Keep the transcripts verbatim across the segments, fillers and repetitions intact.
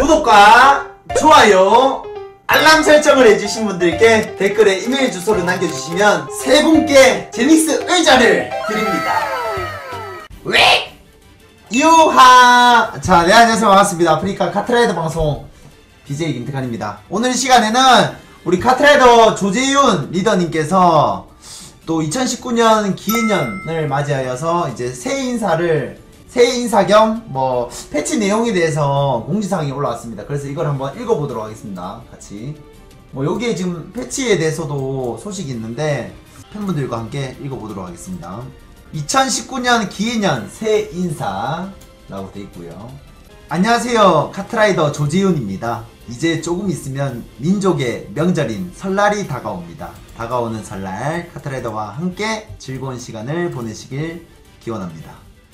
구독과 좋아요, 알람 설정을 해주신 분들께 댓글에 이메일 주소를 남겨주시면 세 분께 제닉스 의자를 드립니다. 왜? 유하! 자, 네, 안녕하세요. 반갑습니다. 아프리카 카트라이더 방송 비제이 김태칸입니다. 오늘 시간에는 우리 카트라이더 조재윤 리더님께서 또 이천십구 년 기해년을 맞이하여서 이제 새 인사를 새 인사 겸 뭐 패치 내용에 대해서 공지사항이 올라왔습니다. 그래서 이걸 한번 읽어보도록 하겠습니다. 같이 뭐 여기에 지금 패치에 대해서도 소식이 있는데 팬분들과 함께 읽어보도록 하겠습니다. 이천십구 년 기해년 새 인사라고 돼 있고요. 안녕하세요, 카트라이더 조재윤입니다. 이제 조금 있으면 민족의 명절인 설날이 다가옵니다. 다가오는 설날 카트라이더와 함께 즐거운 시간을 보내시길 기원합니다.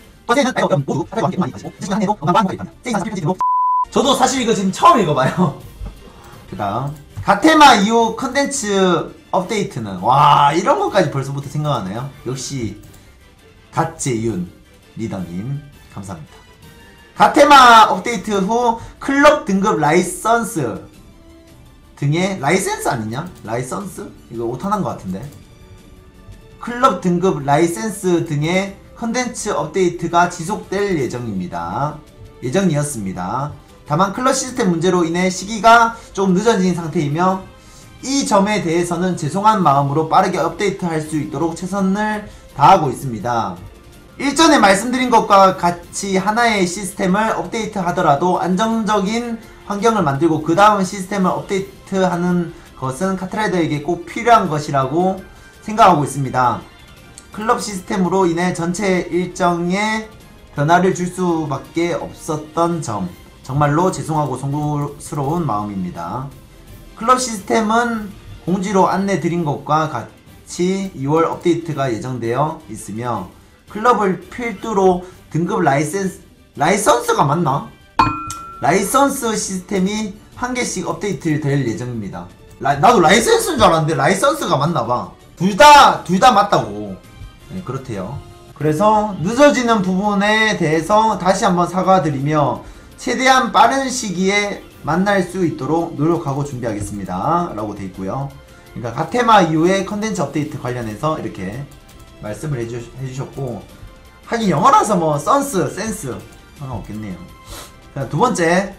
저도 사실 이거 지금 처음 읽어봐요. 그 다음 가테마 이후 컨텐츠 업데이트는, 와, 이런 것까지 벌써부터 생각하네요. 역시 갓재윤 리더님 감사합니다. 가테마 업데이트 후 클럽 등급 라이선스 등의 라이센스 아니냐? 라이선스? 이거 오타난 것 같은데. 클럽 등급 라이센스 등의 컨텐츠 업데이트가 지속될 예정입니다. 예정이었습니다. 다만 클럽 시스템 문제로 인해 시기가 좀 늦어진 상태이며 이 점에 대해서는 죄송한 마음으로 빠르게 업데이트할 수 있도록 최선을 다하고 있습니다. 일전에 말씀드린 것과 같이 하나의 시스템을 업데이트 하더라도 안정적인 환경을 만들고 그 다음 시스템을 업데이트하는 것은 카트라이더에게 꼭 필요한 것이라고 생각하고 있습니다. 클럽 시스템으로 인해 전체 일정에 변화를 줄 수밖에 없었던 점 정말로 죄송하고 송구스러운 마음입니다. 클럽 시스템은 공지로 안내 드린 것과 같이 이월 업데이트가 예정되어 있으며 클럽을 필두로 등급 라이센스 라이선스가 맞나? 라이선스 시스템이 한 개씩 업데이트 될 예정입니다. 라, 나도 라이센스인 줄 알았는데 라이선스가 맞나봐. 둘 다 둘 다 맞다고. 네, 그렇대요. 그래서 늦어지는 부분에 대해서 다시 한번 사과드리며 최대한 빠른 시기에 만날 수 있도록 노력하고 준비하겠습니다 라고 돼 있고요. 그러니까 가테마 이후에 컨텐츠 업데이트 관련해서 이렇게 말씀을 해주, 해주셨고, 하긴 영어라서 뭐 선스, 센스 상관없겠네요. 두 번째,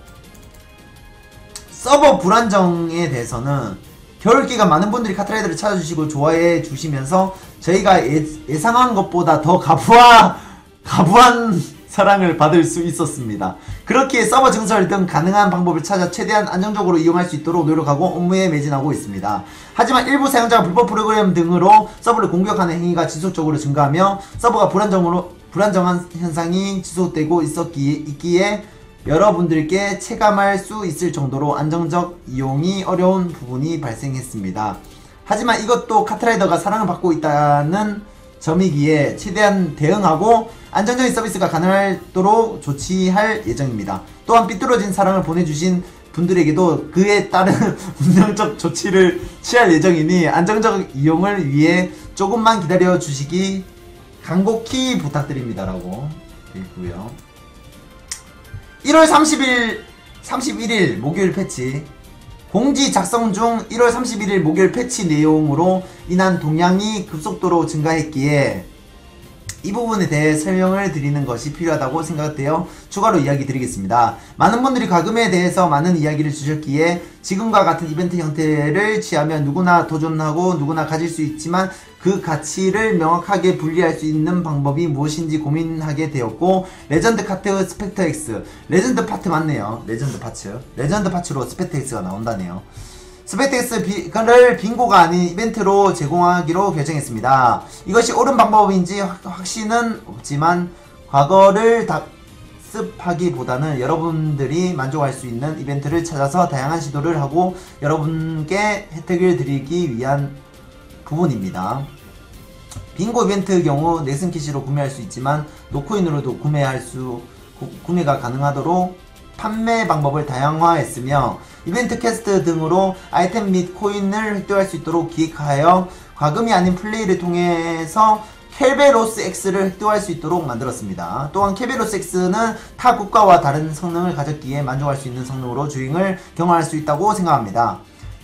서버 불안정에 대해서는 겨울기간 많은 분들이 카트라이더를 찾아주시고 좋아해 주시면서 저희가 예, 예상한 것보다 더 가부하, 가부한 사랑을 받을 수 있었습니다. 그렇게 서버 증설 등 가능한 방법을 찾아 최대한 안정적으로 이용할 수 있도록 노력하고 업무에 매진하고 있습니다. 하지만 일부 사용자가 불법 프로그램 등으로 서버를 공격하는 행위가 지속적으로 증가하며 서버가 불안정으로, 불안정한 현상이 지속되고 있었기에, 있기에 여러분들께 체감할 수 있을 정도로 안정적 이용이 어려운 부분이 발생했습니다. 하지만 이것도 카트라이더가 사랑을 받고 있다는 점이기에 최대한 대응하고 안정적인 서비스가 가능하도록 조치할 예정입니다. 또한 삐뚤어진 사랑을 보내주신 분들에게도 그에 따른 운영적 조치를 취할 예정이니 안정적 이용을 위해 조금만 기다려 주시기 간곡히 부탁드립니다 라고 되어있고요. 일월 삼십일, 삼십일일 목요일 패치 공지 작성 중 일월 삼십일일 목요일 패치 내용으로 인한 동향이 급속도로 증가했기에 이 부분에 대해 설명을 드리는 것이 필요하다고 생각되어 추가로 이야기 드리겠습니다. 많은 분들이 과금에 대해서 많은 이야기를 주셨기에 지금과 같은 이벤트 형태를 취하면 누구나 도전하고 누구나 가질 수 있지만 그 가치를 명확하게 분리할 수 있는 방법이 무엇인지 고민하게 되었고, 레전드 카트 스펙터 X, 레전드 파트 맞네요. 레전드 파츠 레전드 파츠로 스펙터 X가 나온다네요. 스펙터 X를 빙고가 아닌 이벤트로 제공하기로 결정했습니다. 이것이 옳은 방법인지 확신은 없지만 과거를 답습하기보다는 여러분들이 만족할 수 있는 이벤트를 찾아서 다양한 시도를 하고 여러분께 혜택을 드리기 위한 부분입니다. 빙고 이벤트 경우 넥슨 캐시로 구매할 수 있지만 노코인으로도 구매할 수 구, 구매가 가능하도록 판매 방법을 다양화했으며 이벤트 퀘스트 등으로 아이템 및 코인을 획득할 수 있도록 기획하여 과금이 아닌 플레이를 통해서 켈베로스 X를 획득할 수 있도록 만들었습니다. 또한 켈베로스 X는 타 국가와 다른 성능을 가졌기에 만족할 수 있는 성능으로 주행을 경험할 수 있다고 생각합니다.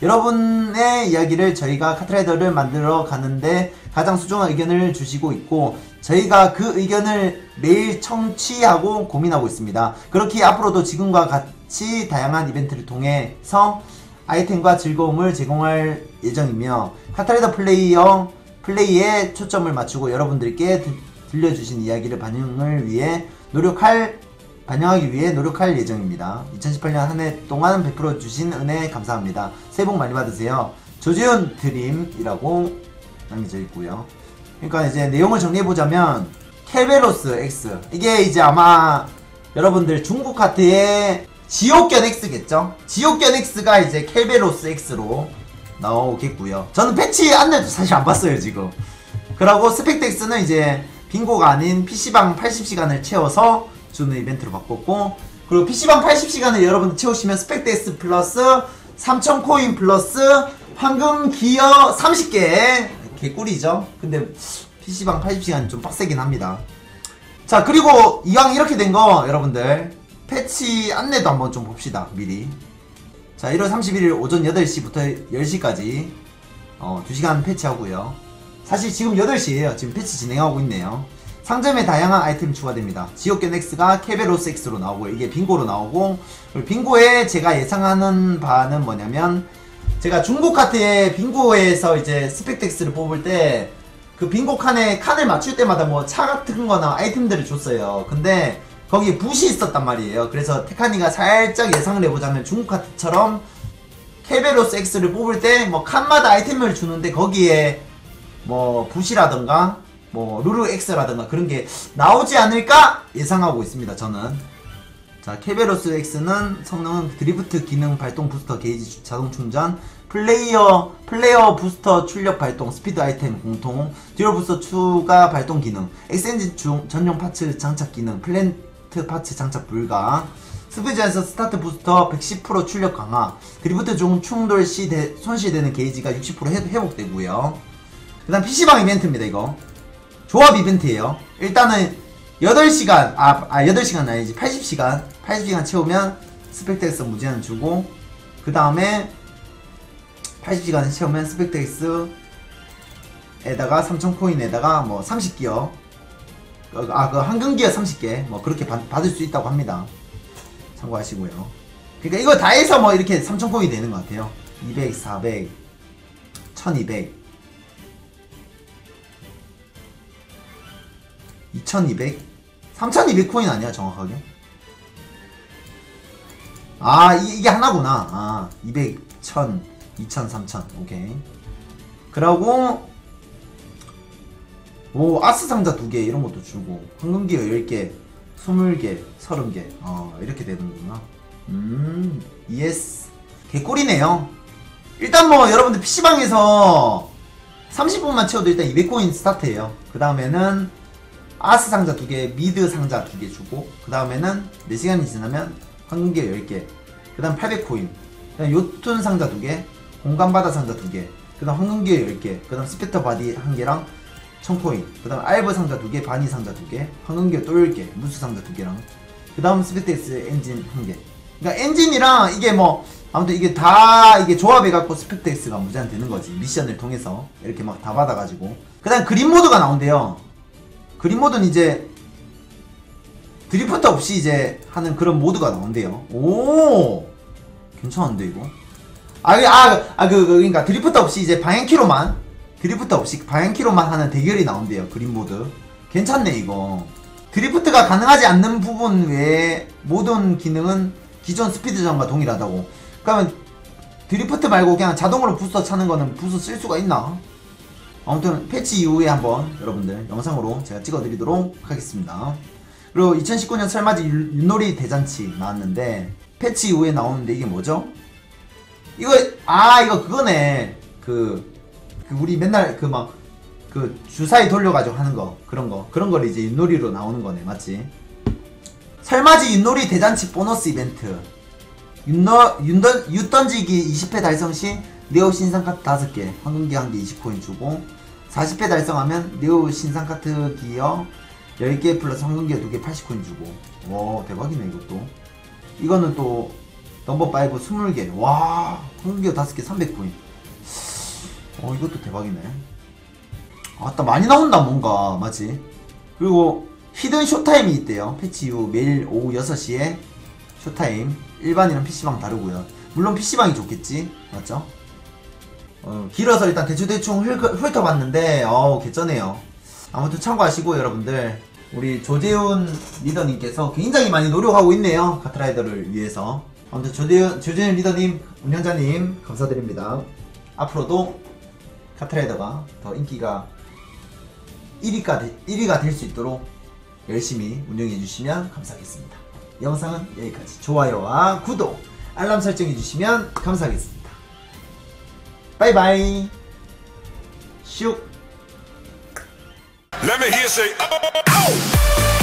여러분의 이야기를 저희가 카트라이더를 만들어 가는데 가장 소중한 의견을 주시고 있고 저희가 그 의견을 매일 청취하고 고민하고 있습니다. 그렇기에 앞으로도 지금과 같이 다양한 이벤트를 통해서 아이템과 즐거움을 제공할 예정이며 카트라이더 플레이어 플레이에 초점을 맞추고 여러분들께 드, 들려주신 이야기를 반영을 위해 노력할 반영하기 위해 노력할 예정입니다. 이천십팔 년 한 해 동안 베풀어 주신 은혜 감사합니다. 새해 복 많이 받으세요. 조지훈 드림이라고 남겨져 있고요. 그러니까 이제 내용을 정리해보자면 켈베로스 X 이게 이제 아마 여러분들 중국 카트의 지옥견 X겠죠? 지옥견 X가 이제 켈베로스 X로 나오겠고요. 저는 패치 안내도 사실 안 봤어요 지금. 그리고 스펙트 X는 이제 빙고가 아닌 피씨방 팔십 시간을 채워서 주는 이벤트로 바꿨고, 그리고 피씨방 팔십 시간을 여러분들 채우시면 스펙트 X 플러스 삼천 코인 플러스 황금 기어 삼십 개 개꿀이죠. 근데 피씨방 팔십 시간 좀 빡세긴 합니다. 자, 그리고 이왕 이렇게 된 거 여러분들 패치 안내도 한번 좀 봅시다 미리. 자, 일월 삼십일일 오전 여덟 시부터 열 시까지 어, 두 시간 패치하고요. 사실 지금 여덟 시에요 지금 패치 진행하고 있네요. 상점에 다양한 아이템이 추가됩니다. 지옥견 X가 켈베로스 X로 나오고 이게 빙고로 나오고, 그리고 빙고에 제가 예상하는 바는 뭐냐면 제가 중국 카트의 빙고에서 이제 스펙트 X를 뽑을 때 그 빙고 칸에 칸을 맞출 때마다 뭐 차 같은 거나 아이템들을 줬어요. 근데 거기에 붓이 있었단 말이에요. 그래서 테카니가 살짝 예상을 해보자면 중국 카트처럼 켈베로스 X를 뽑을 때 뭐 칸마다 아이템을 주는데 거기에 뭐 붓이라던가 뭐 루루 X라던가 그런 게 나오지 않을까 예상하고 있습니다 저는. 자, 켈베로스 X는 성능은 드리프트 기능 발동 부스터 게이지 자동 충전 플레이어 플레이어 부스터 출력 발동 스피드 아이템 공통 듀얼 부스터 추가 발동 기능 엑스엔진 중 전용 파츠 장착 기능 플랜트 파츠 장착 불가 스피드에서 스타트 부스터 백십 퍼센트 출력 강화 드리프트 중 충돌 시 대, 손실되는 게이지가 육십 퍼센트 회복되고요. 그 다음 피씨방 이벤트입니다. 이거 조합 이벤트예요. 일단은 여덟 시간 아, 아 여덟 시간 아니지 팔십 시간 팔십 시간 채우면 스펙트 X 무제한 주고, 그 다음에 팔십 시간을 채우면 스펙트 X에다가 삼천 코인에다가 뭐 삼십 기어 아 그 황금 기어 삼십 개 뭐 그렇게 받, 받을 수 있다고 합니다. 참고하시고요. 그러니까 이거 다 해서 뭐 이렇게 삼천 코인이 되는 것 같아요. 이백, 사백, 천이백, 이천이백, 삼천이백 코인 아니야 정확하게? 아 이, 이게 하나구나. 아 이백, 천, 이천, 삼천 오케이. 그러고 오 아스 상자 두 개 이런 것도 주고 황금기어 열 개, 스무 개, 서른 개 어 이렇게 되는구나. 음 예스 개꿀이네요. 일단 뭐 여러분들 피씨방에서 삼십 분만 채워도 일단 이백 코인 스타트예요. 그 다음에는 아스 상자 두 개, 미드 상자 두 개 주고, 그 다음에는 네 시간이 지나면 황금기어 열 개, 그 다음 팔백 코인, 그 다음 요툰 상자 두 개, 공간바다 상자 두 개, 그 다음 황금기어 열 개, 그 다음 스피터 바디 한 개랑 천 코인, 그 다음 알브 상자 두 개, 바니 상자 두 개, 황금기어 또 열 개, 무수 상자 두 개랑, 그 다음 스펙트X 엔진 한 개. 그러니까 엔진이랑 이게 뭐 아무튼 이게 다 이게 조합해갖고 스펙트X가 무제한 되는 거지. 미션을 통해서 이렇게 막 다 받아가지고. 그 다음 그린 모드가 나온대요. 그린 모드는 이제 드리프트 없이 이제 하는 그런 모드가 나온대요. 오 괜찮은데 이거? 아, 아, 아, 그, 그, 그러니까 드리프트 없이 이제 방향키로만 드리프트 없이 방향키로만 하는 대결이 나온대요. 그린 모드 괜찮네 이거. 드리프트가 가능하지 않는 부분 외에 모든 기능은 기존 스피드전과 동일하다고. 그러면 드리프트 말고 그냥 자동으로 부스터 차는 거는 부스터 쓸 수가 있나? 아무튼 패치 이후에 한번 여러분들 영상으로 제가 찍어드리도록 하겠습니다. 그리고 이천십구 년 설맞이 윷놀이 대잔치 나왔는데 패치 이후에 나오는데 이게 뭐죠? 이거 아 이거 그거네. 그, 그 우리 맨날 그 막 그 주사위 돌려가지고 하는 거 그런 거 그런 걸 이제 윷놀이로 나오는 거네. 맞지? 설맞이 윷놀이 대잔치 보너스 이벤트 윷너, 윷던, 윷던지기 이십 회 달성 시 리오 신상 카드 다섯 개 황금기 한 개 이십 코인 주고 사십 회 달성하면 뉴 신상 카트 기어 열 개 플러스 황금 기어 두 개 팔십 코인 주고. 와 대박이네 이것도. 이거는 또 넘버 오 이십 개. 와 황금 기어 다섯 개 삼백 코인. 어 이것도 대박이네. 아따 많이 나온다 뭔가 맞지? 그리고 히든 쇼타임이 있대요. 패치 이후 매일 오후 여섯 시에 쇼타임. 일반이랑 피씨방 다르고요. 물론 피씨방이 좋겠지 맞죠? 어, 길어서 일단 대충대충 훑어봤는데 어우 개쩌네요. 아무튼 참고하시고 여러분들 우리 조재훈 리더님께서 굉장히 많이 노력하고 있네요. 카트라이더를 위해서. 아무튼 조재훈, 조재훈 리더님 운영자님 감사드립니다. 앞으로도 카트라이더가 더 인기가 일 위가, 일 위가 될 수 있도록 열심히 운영해주시면 감사하겠습니다. 영상은 여기까지. 좋아요와 구독 알람 설정해주시면 감사하겠습니다. 바이바이. 슉. Let me hear say, oh, oh.